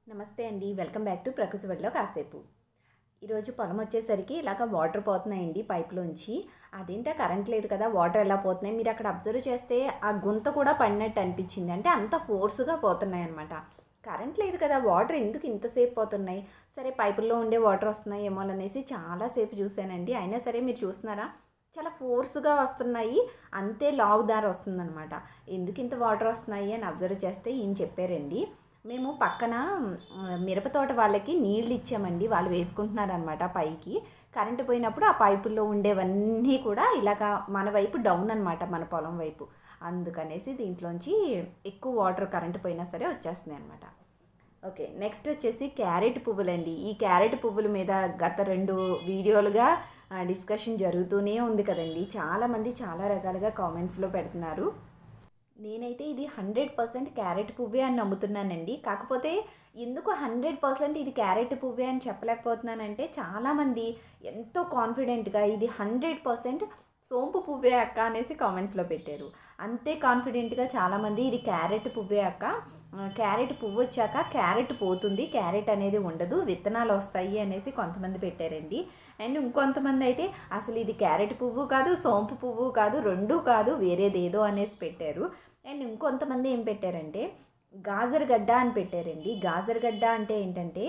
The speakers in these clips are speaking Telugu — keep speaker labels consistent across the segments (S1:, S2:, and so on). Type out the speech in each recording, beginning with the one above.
S1: నమస్తే అండి. వెల్కమ్ బ్యాక్ టు ప్రకృతి ఒడిలో కాసేపు. ఈరోజు పొలం వచ్చేసరికి ఇలాగ వాటర్ పోతున్నాయండి పైప్‌లోంచి. అదేంటా కరెంట్ లేదు కదా! వాటర్ ఎలా పోతున్నాయి? మీరు అక్కడ అబ్జర్వ్ చేస్తే ఆ గుంత కూడా పడినట్టు అనిపించింది. అంటే అంత ఫోర్స్‌గా పోతున్నాయన్నమాట. కరెంట్ లేదు కదా! వాటర్ ఎందుకు ఇంతసేపు పోతున్నాయి? సరే పైపుల్లో ఉండే వాటర్ వస్తున్నాయేమోలనేసి చాలా సేపు చూసానండి. అయినా సరే మీరు చూస్తున్నారా? చాలా ఫోర్స్‌గా వస్తున్నాయి. అంతే లావు దారి వస్తుందన్నమాట. ఎందుకు ఇంత వాటర్ వస్తున్నాయి అని అబ్జర్వ్ చేస్తే ఈయన చెప్పారండి. మేము పక్కన మిరప తోట వాళ్ళకి నీళ్ళు ఇచ్చామండి. వాళ్ళు వేసుకుంటున్నారనమాట పైకి. కరెంటు పోయినప్పుడు ఆ పైపుల్లో ఉండేవన్నీ కూడా ఇలాగా మన వైపు డౌన్ అనమాట, మన పొలం వైపు. అందుకనేసి దీంట్లోంచి ఎక్కువ వాటర్ కరెంటు పోయినా సరే వచ్చేస్తున్నాయి అనమాట. ఓకే, నెక్స్ట్ వచ్చేసి క్యారెట్ పువ్వులండి. ఈ క్యారెట్ పువ్వుల మీద గత 2 వీడియోలుగా డిస్కషన్ జరుగుతూనే ఉంది కదండి. చాలామంది చాలా రకాలుగా కామెంట్స్లో పెడుతున్నారు. నేనైతే ఇది 100% క్యారెట్ పువ్వే అని నమ్ముతున్నానండి. కాకపోతే ఎందుకు 100% ఇది క్యారెట్ పువ్వే అని చెప్పలేకపోతున్నానంటే, చాలామంది ఎంతో కాన్ఫిడెంట్‌గా ఇది 100% సోంపు పువ్వే అక్క అనేసి కామెంట్స్‌లో పెట్టారు. అంతే కాన్ఫిడెంట్‌గా చాలామంది ఇది క్యారెట్ పువ్వే అక్క, క్యారెట్ పువ్వు వచ్చాక క్యారెట్ పోతుంది, క్యారెట్ అనేది ఉండదు, విత్తనాలు వస్తాయి అనేసి కొంతమంది పెట్టారండి. అండ్ ఇంకొంతమంది అయితే అసలు ఇది క్యారెట్ పువ్వు కాదు, సోంపు పువ్వు కాదు, 2 కాదు, వేరేదేదో అనేసి పెట్టారు. అండ్ ఇంకొంతమంది ఏం పెట్టారంటే గాజరగడ్డ అని పెట్టారండి. గాజరగడ్డ అంటే ఏంటంటే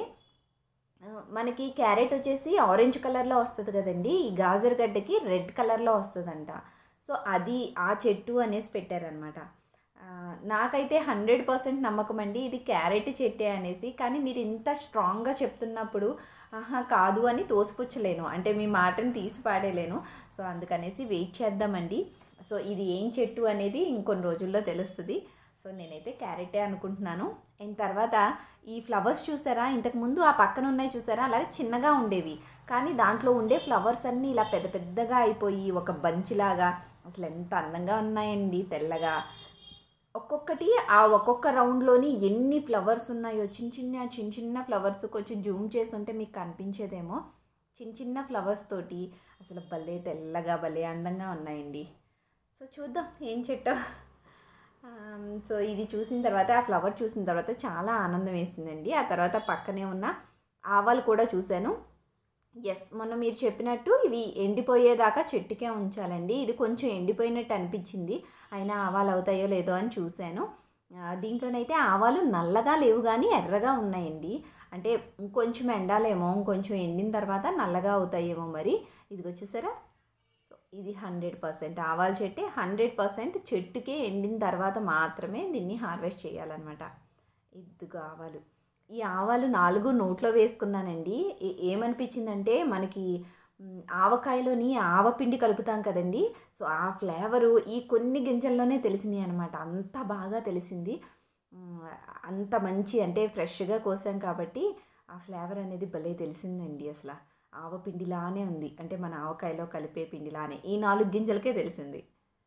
S1: మనకి క్యారెట్ వచ్చేసి ఆరెంజ్ కలర్లో వస్తుంది కదండి, ఈ గాజరగడ్డకి రెడ్ కలర్లో వస్తుందంట. సో అది ఆ చెట్టు అనేసి పెట్టారనమాట. నాకైతే 100% నమ్మకం అండి ఇది క్యారెట్ చెట్టే అనేసి. కానీ మీరు ఇంత స్ట్రాంగ్గా చెప్తున్నప్పుడు ఆహా కాదు అని తోసిపుచ్చలేను, అంటే మీ మాటని తీసి పాడేలేను. సో అందుకనేసి వెయిట్ చేద్దామండి. సో ఇది ఏం చెట్టు అనేది ఇంకొన్ని రోజుల్లో తెలుస్తుంది. సో నేనైతే క్యారెటే అనుకుంటున్నాను. అండ్ తర్వాత ఈ ఫ్లవర్స్ చూసారా, ఇంతకుముందు ఆ పక్కన ఉన్నాయి చూసారా, అలాగే చిన్నగా ఉండేవి. కానీ దాంట్లో ఉండే ఫ్లవర్స్ అన్నీ ఇలా పెద్ద పెద్దగా అయిపోయి ఒక బంచ్ లాగా అసలు ఎంత అందంగా ఉన్నాయండి, తెల్లగా. ఒక్కొక్కటి ఆ ఒక్కొక్క రౌండ్లోని ఎన్ని ఫ్లవర్స్ ఉన్నాయో, చిన్న చిన్న ఫ్లవర్స్. కొంచెం జూమ్ చేసి ఉంటే మీకు కనిపించేదేమో. చిన్న చిన్న ఫ్లవర్స్ తోటి అసలు భలే తెల్లగా భలే అందంగా ఉన్నాయండి. సో చూద్దాం ఏం చెట్టో. సో ఇది చూసిన తర్వాత, ఆ ఫ్లవర్ చూసిన తర్వాత చాలా ఆనందం వేసిందండి. ఆ తర్వాత పక్కనే ఉన్న ఆవాలు కూడా చూశాను. ఎస్, మొన్న మీరు చెప్పినట్టు ఇవి ఎండిపోయేదాకా చెట్టుకే ఉంచాలండి. ఇది కొంచెం ఎండిపోయినట్టు అనిపించింది, అయినా ఆవాలు అవుతాయో లేదో అని చూశాను. దీంట్లోనైతే ఆవాలు నల్లగా లేవు కానీ ఎర్రగా ఉన్నాయండి. అంటే ఇంకొంచెం ఎండాలేమో, ఇంకొంచెం ఎండిన తర్వాత నల్లగా అవుతాయేమో మరి. ఇదిగో చూసారా. సో ఇది 100% ఆవాల చెట్టే. 100% చెట్టుకే ఎండిన తర్వాత మాత్రమే దీన్ని హార్వెస్ట్ చేయాలన్నమాట. ఇదిగో ఆవాలు. ఈ ఆవాలు 4 నోట్లో వేసుకున్నానండి. ఏమనిపించిందంటే మనకి ఆవకాయలోని ఆవపిండి కలుపుతాం కదండి. సో ఆ ఫ్లేవరు ఈ కొన్ని గింజల్లోనే తెలిసినాయి అనమాట. అంత బాగా తెలిసింది. అంత మంచి, అంటే ఫ్రెష్గా కోసాం కాబట్టి ఆ ఫ్లేవర్ అనేది భలే తెలిసిందండి. అసలు ఆవపిండిలానే ఉంది, అంటే మన ఆవకాయలో కలిపే పిండిలానే ఈ 4 గింజలకే తెలిసింది.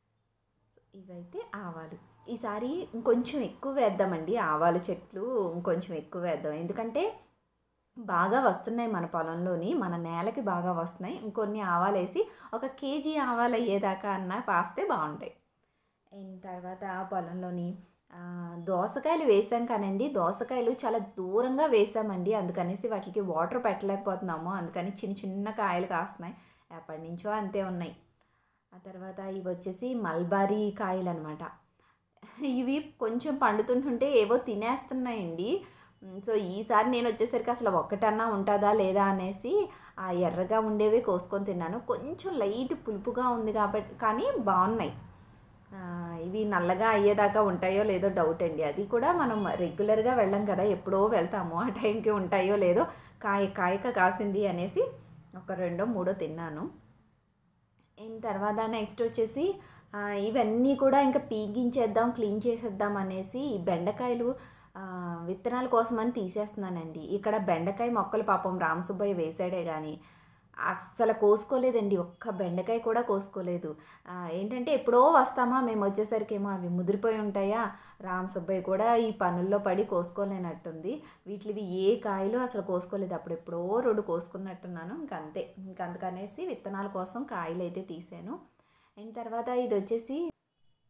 S1: ఇవైతే ఆవాలు. ఈసారి ఇంకొంచెం ఎక్కువ వేద్దామండి ఆవాల చెట్లు, ఇంకొంచెం ఎక్కువ వేద్దాం. ఎందుకంటే బాగా వస్తున్నాయి మన పొలంలోని, మన నేలకి బాగా వస్తున్నాయి. ఇంకొన్ని ఆవాలు వేసి 1 కేజీ ఆవాలు అయ్యేదాకా అన్న పాస్తే బాగుంటాయి. అయిన తర్వాత పొలంలోని దోసకాయలు వేసాం కానండి, దోసకాయలు చాలా దూరంగా వేసామండి. అందుకనేసి వాటికి వాటర్ పెట్టలేకపోతున్నాము. అందుకని చిన్న చిన్న కాయలు కాస్తున్నాయి. ఎప్పటి నుంచో అంతే ఉన్నాయి. ఆ తర్వాత ఇవి వచ్చేసి మల్బారీ కాయలు అనమాట. ఇవి కొంచెం పండుతుంటుంటే ఏవో తినేస్తున్నాయండి. సో ఈసారి నేను వచ్చేసరికి అసలు ఒక్కటన్నా ఉంటుందా లేదా అనేసి ఆ ఎర్రగా ఉండేవి కోసుకొని తిన్నాను. కొంచెం లైట్ పులుపుగా ఉంది కాబట్టి, కానీ బాగున్నాయి. ఇవి నల్లగా అయ్యేదాకా ఉంటాయో లేదో డౌట్ అండి. అది కూడా మనం రెగ్యులర్గా వెళ్ళం కదా, ఎప్పుడో వెళ్తాము. ఆ టైంకి ఉంటాయో లేదో. కాయక కాసింది అనేసి ఒక 2 3 తిన్నాను. అయిన తర్వాత నెక్స్ట్ వచ్చేసి ఇవన్నీ కూడా ఇంకా పీగించేద్దాం, క్లీన్ చేసేద్దాం అనేసి ఈ బెండకాయలు విత్తనాల కోసమని తీసేస్తున్నానండి. ఇక్కడ బెండకాయ మొక్కలు పాపం రామసుబ్బయ్య వేసాడే కానీ అస్సలు కోసుకోలేదండి. ఒక్క బెండకాయ కూడా కోసుకోలేదు. ఏంటంటే ఎప్పుడో వస్తామా మేము వచ్చేసరికేమో అవి ముదిరిపోయి ఉంటాయా. రామసుబ్బయ్య కూడా ఈ పనుల్లో పడి కోసుకోలేనట్టుంది. వీటివి ఏ కాయలు అసలు కోసుకోలేదు. అప్పుడు ఎప్పుడో 2 కోసుకున్నట్టున్నాను. అంతే, అందుకనేసి విత్తనాల కోసం కాయలు అయితే తీసాను. అండ్ తర్వాత ఇది వచ్చేసి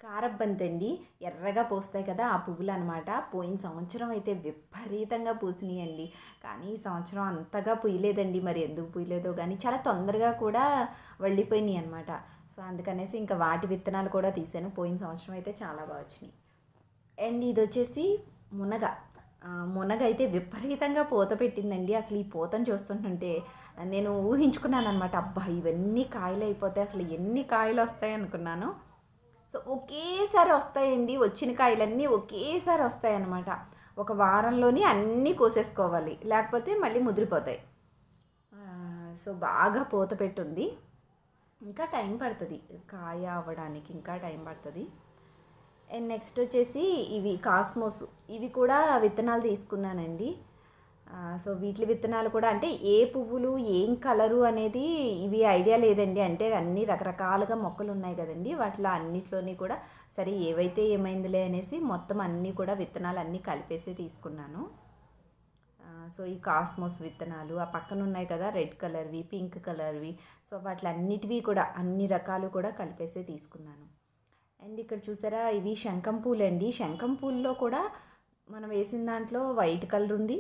S1: కారబ్బంతి అండి. ఎర్రగా పూస్తాయి కదా! ఆ పువ్వులనమాట. పోయిన సంవత్సరం అయితే విపరీతంగా పూసినియండి. కానీ ఈ సంవత్సరం అంతగా పూయలేదండి. మరి ఎందుకు పూయలేదో గానీ చాలా తొందరగా కూడా వళ్ళిపోయినియి అనమాట. సో, అందుకనేసి ఇంకా వాటి విత్తనాలు కూడా తీశాను. పోయిన సంవత్సరం అయితే చాలా బా వచ్చినియి. అండ్ ఇదొచ్చేసి మునగ. మునగ అయితే విపరీతంగా పూత పెట్టిందండి. అసలు ఈ పూతను చూస్తుంటుంటే నేను ఊహించుకున్నాననమాట. అబ్బా! ఇవన్నీ కాయలయిపోతాయి. అసలు ఎన్ని కాయలొస్తాయనుకున్నాను. సో, ఒకేసారి వస్తాయండి. వచ్చిన కాయలన్నీ ఒకేసారి వస్తాయన్నమాట. ఒక వారంలోనే అన్నీ కోసేసుకోవాలి. లేకపోతే మళ్ళీ ముదిరిపోతాయి. సో, బాగా పూత పెట్టుంది. ఇంకా టైం పడుతుంది కాయ అవ్వడానికి, ఇంకా టైం పడుతుంది. అండ్ నెక్స్ట్ వచ్చేసి ఇవి కాస్మోస్. ఇవి కూడా విత్తనాలు తీసుకున్నానండి. సో, వీటి విత్తనాలు కూడా అంటే ఏ పువ్వులు ఏం కలరు అనేది ఇవి ఐడియా లేదండి. అంటే అన్ని రకరకాలుగా మొక్కలు ఉన్నాయి కదండి. వాటిలో అన్నిట్లోని కూడా సరే ఏవైతే ఏమైందిలే అనేసి మొత్తం అన్నీ కూడా విత్తనాలు అన్నీ కలిపేసి తీసుకున్నాను. సో, ఈ కాస్మోస్ విత్తనాలు ఆ పక్కన ఉన్నాయి కదా, రెడ్ కలర్వి, పింక్ కలర్వి. సో, వాటిలన్నిటివి కూడా అన్ని రకాలు కూడా కలిపేసే తీసుకున్నాను. అండ్ ఇక్కడ చూసారా, ఇవి శంఖం పూలండి. శంఖం పూల్లో కూడా మనం వేసిన దాంట్లో వైట్ కలర్ ఉంది,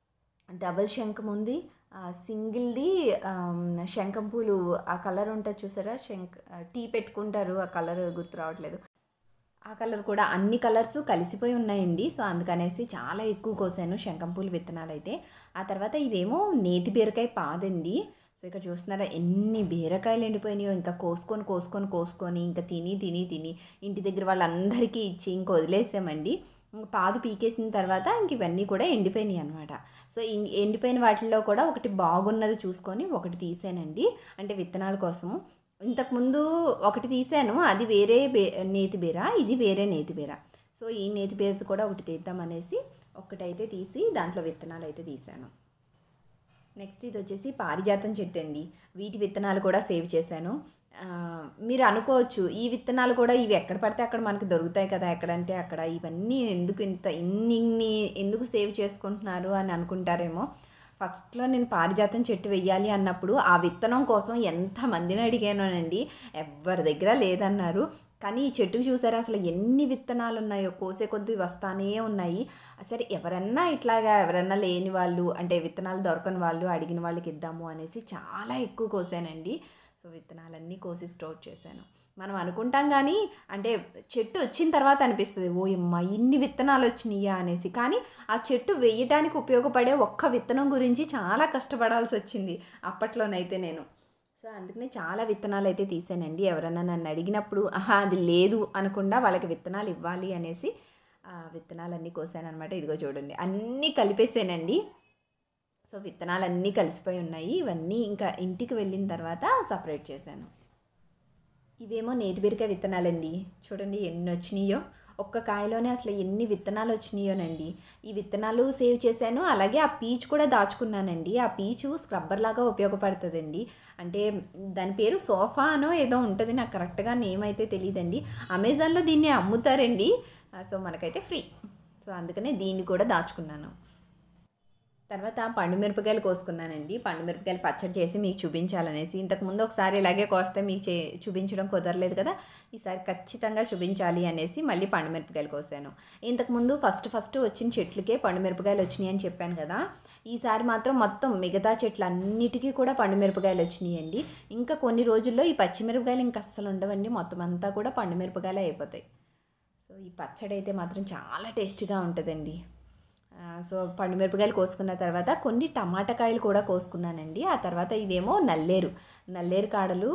S1: డబల్ శంఖం ఉంది, సింగిల్ది శంఖం పూలు ఆ కలర్ ఉంటుంది చూసారా, టీ పెట్టుకుంటారు, ఆ కలర్ గుర్తు రావట్లేదు. ఆ కలర్ కూడా అన్ని కలర్స్ కలిసిపోయి ఉన్నాయండి. సో, అందుకనేసి చాలా ఎక్కువ కోసాను శంఖం పూలు విత్తనాలు అయితే. ఆ తర్వాత ఇదేమో నేతి బీరకాయ పాదండి. సో, ఇక్కడ చూస్తున్నారా ఎన్ని బీరకాయలు ఎండిపోయినాయో. ఇంకా కోసుకొని ఇంకా తిని ఇంటి దగ్గర వాళ్ళందరికీ ఇచ్చి ఇంక వదిలేసామండి. పాదు పీకేసిన తర్వాత ఇంక ఇవన్నీ కూడా ఎండిపోయినాయి అనమాట. సో, ఎండిపోయిన వాటిల్లో కూడా ఒకటి బాగున్నది చూసుకొని ఒకటి తీసానండి, అంటే విత్తనాల కోసము. ఇంతకుముందు ఒకటి తీసాను, అది వేరే నేతి బీర, ఇది వేరే నేతి బీర. సో, ఈ నేతి బీరది కూడా ఒకటి తీద్దామనేసి ఒకటైతే తీసి దాంట్లో విత్తనాలు అయితే తీసాను. నెక్స్ట్ ఇది వచ్చేసి పారిజాతం చెట్టు అండి. వీటి విత్తనాలు కూడా సేవ్ చేశాను. మీరు అనుకోవచ్చు ఈ విత్తనాలు కూడా ఇవి ఎక్కడ పడితే అక్కడ మనకు దొరుకుతాయి కదా, ఎక్కడంటే అక్కడ, ఇవన్నీ ఎందుకు ఇన్ని ఎందుకు సేవ్ చేసుకుంటున్నారు అని అనుకుంటారేమో. ఫస్ట్లో నేను పారిజాతం చెట్టు వెయ్యాలి అన్నప్పుడు ఆ విత్తనం కోసం ఎంతమందిని అడిగానోనండి, ఎవ్వరి దగ్గర లేదన్నారు. కానీ ఈ చెట్టుకు చూసారా అసలు ఎన్ని విత్తనాలు ఉన్నాయో, కోసే కొద్దీ వస్తానే ఉన్నాయి. సరే ఎవరన్నా లేని వాళ్ళు, అంటే విత్తనాలు దొరకని వాళ్ళు, అడిగిన వాళ్ళకి ఇద్దాము అనేసి చాలా ఎక్కువ కోసానండి. సో, విత్తనాలన్నీ కోసి స్టోర్ చేశాను. మనం అనుకుంటాం కానీ అంటే చెట్టు వచ్చిన తర్వాత అనిపిస్తుంది, ఓయమ్మ ఇన్ని విత్తనాలు వచ్చినాయా అనేసి. కానీ ఆ చెట్టు వేయటానికి ఉపయోగపడే ఒక్క విత్తనం గురించి చాలా కష్టపడాల్సి వచ్చింది అప్పట్లోనైతే నేను. సో, అందుకనే చాలా విత్తనాలు అయితే తీసానండి. ఎవరన్నా నన్ను అడిగినప్పుడు అది లేదు అనకుండా వాళ్ళకి విత్తనాలు ఇవ్వాలి అనేసి విత్తనాలన్నీ కోసాను అనమాట. ఇదిగో చూడండి అన్నీ కలిపేసానండి. సో, విత్తనాలన్నీ కలిసిపోయి ఉన్నాయి. ఇవన్నీ ఇంకా ఇంటికి వెళ్ళిన తర్వాత సపరేట్ చేశాను. ఇవేమో నేతి బీరకాయ విత్తనాలండి. చూడండి ఎన్ని వచ్చినాయో. ఒక్క కాయలోనే అసలు ఎన్ని విత్తనాలు వచ్చినాయోనండి. ఈ విత్తనాలు సేవ్ చేశాను. అలాగే ఆ పీచు కూడా దాచుకున్నానండి. ఆ పీచు స్క్రబ్బర్ లాగా ఉపయోగపడుతుందండి. అంటే దాని పేరు సోఫా అనో ఏదో ఉంటుంది, నాకు కరెక్ట్గా నేమ్ అయితే తెలియదండి. అమెజాన్లో దీన్ని అమ్ముతారండి. సో, మనకైతే ఫ్రీ. సో, అందుకనే దీన్ని కూడా దాచుకున్నాను. తర్వాత పండు మిరపకాయలు కోసుకున్నానండి. పండు మిరపకాయలు పచ్చడి చేసి మీకు చూపించాలనేసి. ఇంతకుముందు ఒకసారి ఇలాగే కోస్తే మీకు చూపించడం కుదరలేదు కదా, ఈసారి ఖచ్చితంగా చూపించాలి అనేసి మళ్ళీ పండు మిరపకాయలు కోసాను. ఇంతకుముందు ఫస్ట్ వచ్చిన చెట్లకే పండు మిరపకాయలు వచ్చినాయి అని చెప్పాను కదా, ఈసారి మాత్రం మొత్తం మిగతా చెట్లన్నిటికీ కూడా పండు మిరపకాయలు వచ్చినాయండి. ఇంకా కొన్ని రోజుల్లో ఈ పచ్చిమిరపకాయలు ఇంకా అస్సలు ఉండవండి, మొత్తం అంతా కూడా పండు మిరపకాయలు అయిపోతాయి. సో, ఈ పచ్చడి అయితే మాత్రం చాలా టేస్టీగా ఉంటుందండి. సో, పండు మిరపకాయలు కోసుకున్న తర్వాత కొన్ని టమాటా కాయలు కూడా కోసుకున్నానండి. ఆ తర్వాత ఇదేమో నల్లేరు కాడలు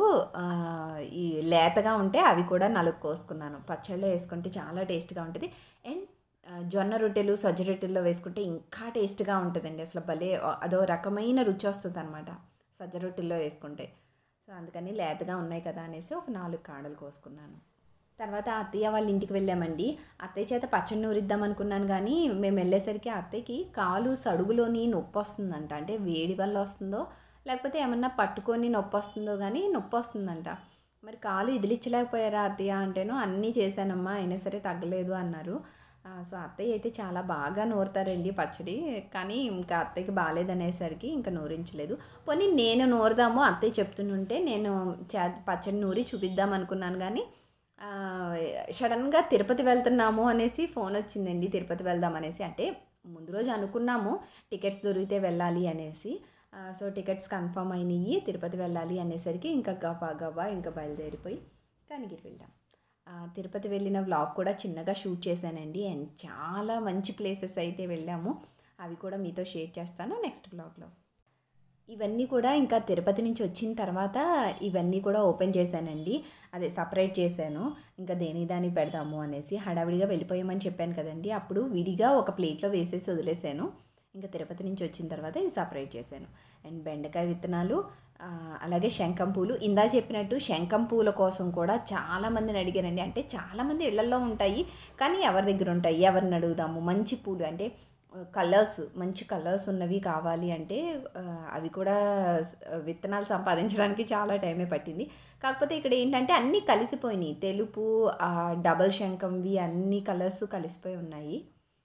S1: ఈ లేతగా ఉంటే అవి కూడా 4 కోసుకున్నాను. పచ్చళ్ళలో వేసుకుంటే చాలా టేస్ట్గా ఉంటుంది. అండ్ జొన్న రొట్టెలు, సజ్జ రొట్టెల్లో వేసుకుంటే ఇంకా టేస్ట్గా ఉంటుందండి. అసలు భలే అదో రకమైన రుచి వస్తుంది అనమాట సజ్జ రొట్టెల్లో వేసుకుంటే. సో, అందుకని లేతగా ఉన్నాయి కదా అనేసి ఒక 4 కాడలు కోసుకున్నాను. తర్వాత అత్తయ్య వాళ్ళ ఇంటికి వెళ్ళామండి. అత్తయ్య చేత పచ్చడి నూరిద్దాం అనుకున్నాను కానీ మేము వెళ్ళేసరికి అత్తయ్యకి కాలు సడుగులోని నొప్పి వస్తుందంట. అంటే వేడి వల్ల వస్తుందో లేకపోతే ఏమన్నా పట్టుకొని నొప్పి వస్తుందో కానీ నొప్పి వస్తుందంట. మరి కాలు ఇదిలిచ్చలేకపోయారా అత్తయ్య అంటేను, అన్నీ చేశానమ్మా అయినా సరే తగ్గలేదు అన్నారు. సో, అత్తయ్య అయితే చాలా బాగా నూరుతారండి పచ్చడి. కానీ ఇంకా అత్తయ్యకి బాగాలేదనేసరికి ఇంకా నూరించలేదు. పోనీ నేను నూరుదాము అత్తయ్య చెప్తుంటే నేను పచ్చడి నూరి చూపిద్దాం అనుకున్నాను కానీ సడన్గా తిరుపతి వెళ్తున్నాము అనేసి ఫోన్ వచ్చిందండి. తిరుపతి వెళ్దాం అనేసి, అంటే ముందు రోజు అనుకున్నాము టికెట్స్ దొరికితే వెళ్ళాలి అనేసి. సో టికెట్స్ కన్ఫర్మ్ అయినాయి, తిరుపతి వెళ్ళాలి అనేసరికి ఇంకా గబా ఇంకా బయలుదేరిపోయి కనిగిరి వెళ్ళాం. తిరుపతి వెళ్ళిన వ్లాగ్ కూడా చిన్నగా షూట్ చేశానండి. అండ్ చాలా మంచి ప్లేసెస్ అయితే వెళ్ళాము, అవి కూడా మీతో షేర్ చేస్తాను నెక్స్ట్ వ్లాగ్లో. ఇవన్నీ కూడా ఇంకా తిరుపతి నుంచి వచ్చిన తర్వాత ఇవన్నీ కూడా ఓపెన్ చేశానండి, అదే సపరేట్ చేశాను. ఇంకా దాన్ని పెడదాము అనేసి హడావిడిగా వెళ్ళిపోయామని చెప్పాను కదండి, అప్పుడు విడిగా ఒక ప్లేట్లో వేసేసి వదిలేసాను. ఇంకా తిరుపతి నుంచి వచ్చిన తర్వాత ఇవి సపరేట్ చేశాను. అండ్ బెండకాయ విత్తనాలు, అలాగే శంఖం పూలు. ఇందా చెప్పినట్టు శంఖం పూల కోసం కూడా చాలామందిని అడిగానండి. అంటే చాలామంది ఇళ్లల్లో ఉంటాయి, కానీ ఎవరి దగ్గర ఉంటాయి, ఎవరిని అడుగుదాము, మంచి పూలు అంటే మంచి కలర్స్ ఉన్నవి కావాలి అంటే అవి కూడా విత్తనాలు సంపాదించడానికి చాలా టైమే పట్టింది. కాకపోతే ఇక్కడ ఏంటంటే అన్నీ కలిసిపోయినాయి, తెలుపు, డబల్ శంఖంవి అన్ని కలర్స్ కలిసిపోయి ఉన్నాయి.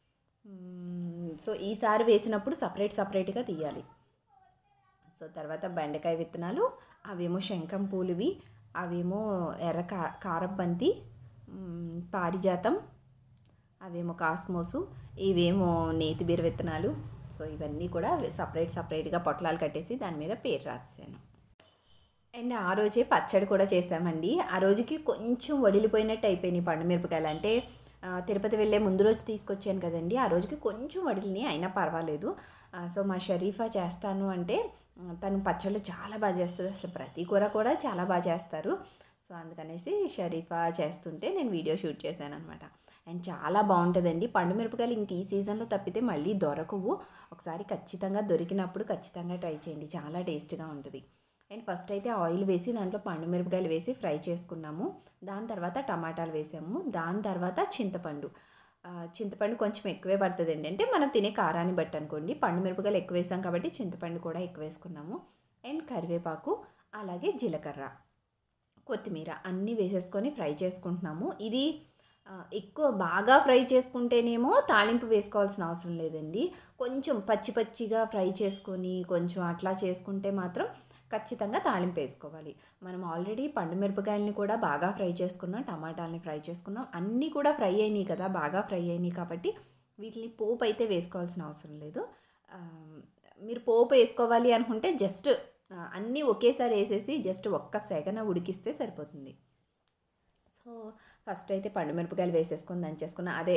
S1: సో ఈసారి వేసినప్పుడు సపరేట్గా తీయాలి. సో తర్వాత బెండకాయ విత్తనాలు, అవేమో శంఖం పూలువి, అవేమో ఎర్ర కారబంతి, పారిజాతం, అవేమో కాస్మోసు, ఇవేమో నేతిబీర విత్తనాలు. సో ఇవన్నీ కూడా సపరేట్గా పొట్లాలు కట్టేసి దాని మీద పేరు రాసాను. అండ్ ఆ రోజే పచ్చడి కూడా చేసామండి. ఆ రోజుకి కొంచెం వడిలిపోయినట్టు అయిపోయినాయి పండుమిరపకాయలు. అంటే తిరుపతి వెళ్ళే ముందు రోజు తీసుకొచ్చాను కదండి, ఆ రోజుకి కొంచెం వడిలిని, అయినా పర్వాలేదు. సో మా షరీఫా చేస్తాను అంటే తను పచ్చళ్ళు చాలా బాగా చేస్తుంది, అసలు ప్రతి కూర కూడా చాలా బాగా చేస్తారు. సో అందుకనేసి షరీఫా చేస్తుంటే నేను వీడియో షూట్ చేశాను అనమాట. అండ్ చాలా బాగుంటుందండి. పండుమిరపకాయలు ఇంక ఈ సీజన్లో తప్పితే మళ్ళీ దొరకవు. ఒకసారి ఖచ్చితంగా దొరికినప్పుడు ఖచ్చితంగా ట్రై చేయండి, చాలా టేస్ట్గా ఉంటుంది. అండ్ ఫస్ట్ అయితే ఆయిల్ వేసి దాంట్లో పండుమిరపకాయలు వేసి ఫ్రై చేసుకున్నాము. దాని తర్వాత టమాటాలు వేసాము. దాని తర్వాత చింతపండు కొంచెం ఎక్కువే పడుతుందండి, అంటే మనం తినే కారాన్ని బట్టి అనుకోండి. పండుమిరపకాయలు ఎక్కువ వేసాం కాబట్టి చింతపండు కూడా ఎక్కువ వేసుకున్నాము. అండ్ కరివేపాకు, అలాగే జీలకర్ర, కొత్తిమీర అన్నీ వేసేసుకొని ఫ్రై చేసుకుంటున్నాము. ఇది ఎక్కువ బాగా ఫ్రై చేసుకుంటేనేమో తాళింపు వేసుకోవాల్సిన అవసరం లేదండి. కొంచెం పచ్చిగా ఫ్రై చేసుకొని కొంచెం అట్లా చేసుకుంటే మాత్రం ఖచ్చితంగా తాళింపు వేసుకోవాలి. మనం ఆల్రెడీ పండుమిరపకాయలని కూడా బాగా ఫ్రై చేసుకున్నాం, టమాటాలని ఫ్రై చేసుకున్నాం, అన్నీ కూడా ఫ్రై అయినాయి కదా, బాగా ఫ్రై అయినాయి కాబట్టి వీటిని పోపు అయితే వేసుకోవాల్సిన అవసరం లేదు. మీరు పోపు వేసుకోవాలి అనుకుంటే జస్ట్ అన్నీ ఒకేసారి వేసేసి జస్ట్ ఒక్క సెగన ఉడికిస్తే సరిపోతుంది. సో ఫస్ట్ అయితే పండుమిరపకాయలు వేసేసుకొని దంచేసుకున్నా. అదే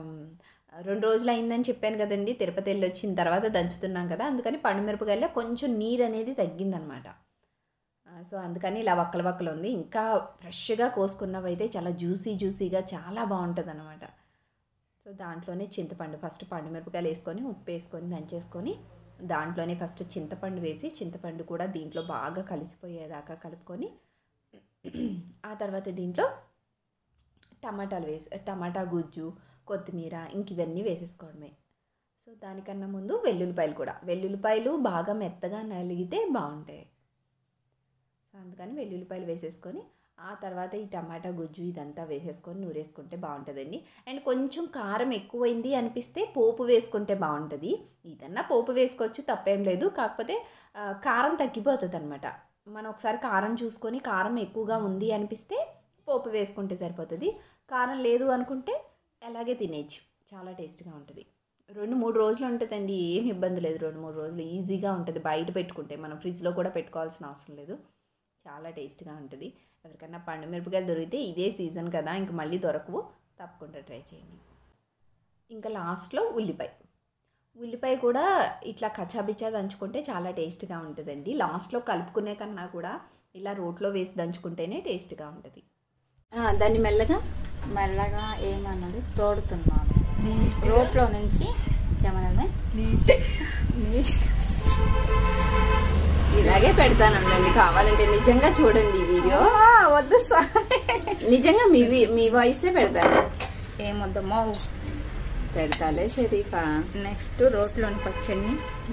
S1: 2 రోజులు అయిందని చెప్పాను కదండి, తిరుపతి వెళ్ళి వచ్చిన తర్వాత దంచుతున్నాం కదా, అందుకని పండుమిరపకాయల్లో కొంచెం నీరు అనేది తగ్గిందనమాట. సో అందుకని ఇలా వక్కలు ఉంది. ఇంకా ఫ్రెష్గా కోసుకున్నవి అయితే చాలా జ్యూసీగా చాలా బాగుంటుంది అనమాట. సో దాంట్లోనే చింతపండు, ఫస్ట్ పండుమిరపకాయలు వేసుకొని ఉప్పు వేసుకొని దంచేసుకొని దాంట్లోనే ఫస్ట్ చింతపండు వేసి, చింతపండు కూడా దీంట్లో బాగా కలిసిపోయేదాకా కలుపుకొని ఆ తర్వాత దీంట్లో టమాటాలు టమాటా గుజ్జు, కొత్తిమీర, ఇంక ఇవన్నీ వేసేసుకోవడమే. సో దానికన్నా ముందు వెల్లుల్లిపాయలు బాగా మెత్తగా నలిగితే బాగుంటాయి. సో అందుకని వెల్లుల్లిపాయలు వేసేసుకొని ఆ తర్వాత ఈ టమాటా గుజ్జు ఇదంతా వేసేసుకొని నూరేసుకుంటే బాగుంటుందండి. అండ్ కొంచెం కారం ఎక్కువైంది అనిపిస్తే పోపు వేసుకుంటే బాగుంటుంది. ఇదన్నా పోపు వేసుకోవచ్చు, తప్పేం లేదు. కాకపోతే కారం తగ్గిపోతుంది అనమాట. మనం ఒకసారి కారం చూసుకొని కారం ఎక్కువగా ఉంది అనిపిస్తే పోపు వేసుకుంటే సరిపోతుంది. కారం లేదు అనుకుంటే అలాగే తినేయచ్చు, చాలా టేస్ట్గా ఉంటుంది. 2-3 రోజులు ఉంటుందండి, ఏమి ఇబ్బంది లేదు. 2-3 రోజులు ఈజీగా ఉంటుంది బయట పెట్టుకుంటే. మనం ఫ్రిడ్జ్లో కూడా పెట్టుకోవాల్సిన అవసరం లేదు, చాలా టేస్ట్గా ఉంటుంది. ఎవరికన్నా పండుమిరపకాయలు దొరికితే ఇదే సీజన్ కదా, ఇంక మళ్ళీ దొరకవు, తప్పకుండా ట్రై చేయండి. ఇంకా లాస్ట్లో ఉల్లిపాయ కూడా ఇట్లా కచ్చాబిచ్చా దంచుకుంటే చాలా టేస్ట్గా ఉంటుందండి. లాస్ట్లో కలుపుకునే కన్నా కూడా ఇలా రోట్లో వేసి దంచుకుంటేనే టేస్ట్గా ఉంటుంది. దాన్ని మెల్లగా
S2: ఏమన్నది తోడుతున్నాను రోట్లో నుంచి, ఏమన్నది
S1: ఇలాగే పెడతానండి. కావాలంటే నిజంగా చూడండి వీడియో.
S2: వద్దు సార్,
S1: నిజంగా మీ వాయిసే పెడతాను.
S2: ఏమొద్దమ్మో
S1: పెడతాలే షరీఫా.
S2: నెక్స్ట్ రోట్లోని పచ్చడిని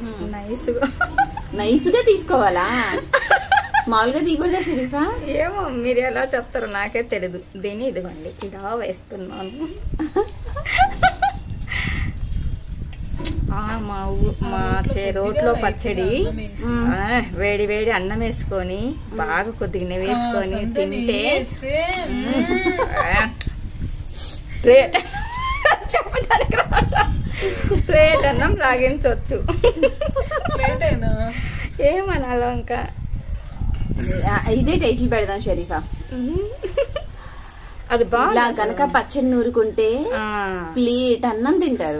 S1: నైస్గా తీసుకోవాలా, మామూలుగా తీయకూడదా షరీఫా?
S2: ఏమో మీరు ఎలా చెప్తారో నాకే తెలియదు. దీన్ని ఇదిగోండి ఇలా వేస్తున్నాను. మా రోట్లో పచ్చడి వేడి వేడి అన్నం వేసుకొని బాగా కొద్దిగా నెయ్యి వేసుకొని తింటే ప్లేట్ చెప్పడానికి ప్లేట్ అన్నం లాగించవచ్చు. ఏమనాలో ఇంకా
S1: ఇదే టైటిల్ పెడదాం షరీఫా.
S2: అది బాగా
S1: గనక పచ్చడి నూరుకుంటే ప్లేట్ అన్నం తింటారు.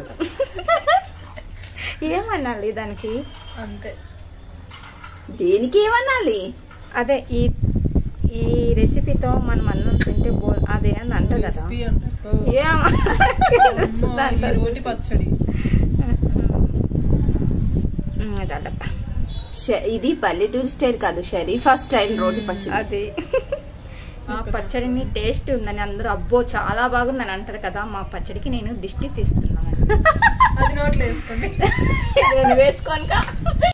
S2: ఏమనాలి దానికి?
S1: అంతే, దేనికి ఏమనాలి?
S2: అదే ఈ రెసిపీతో మనం అన్నం తింటే అదే అని అంట కదా.
S3: పచ్చడి
S1: ఇది పల్లెటూరు స్టైల్ కాదు, షరీఫా స్టైల్ రోటి పచ్చడి.
S2: అది మా పచ్చడిని టేస్ట్ ఉందని అందరూ అబ్బో చాలా బాగుందని అంటారు కదా. మా పచ్చడికి నేను దిష్టి తీస్తున్నాను.
S3: అది నోట్లో వేసుకోండి.
S2: వేసుకోనుక